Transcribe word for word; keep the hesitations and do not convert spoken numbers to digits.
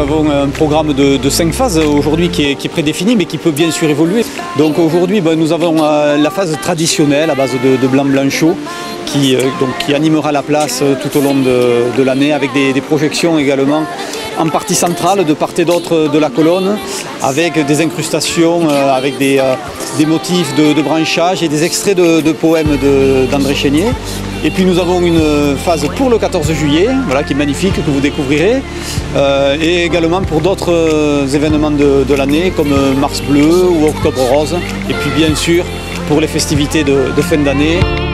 avons un programme de, de cinq phases aujourd'hui qui est, qui est prédéfini mais qui peut bien sûr évoluer. Donc aujourd'hui ben, nous avons euh, la phase traditionnelle à base de, de blanc blanc chaud qui, euh, donc, qui animera la place tout au long de, de l'année avec des, des projections également en partie centrale de part et d'autre de la colonne avec des incrustations, euh, avec des, euh, des motifs de, de branchage et des extraits de, de poèmes de, d'André Chénier. Et puis nous avons une phase pour le quatorze juillet, voilà, qui est magnifique, que vous découvrirez, euh, et également pour d'autres euh, événements de, de l'année comme Mars Bleu ou Octobre Rose, et puis bien sûr pour les festivités de, de fin d'année.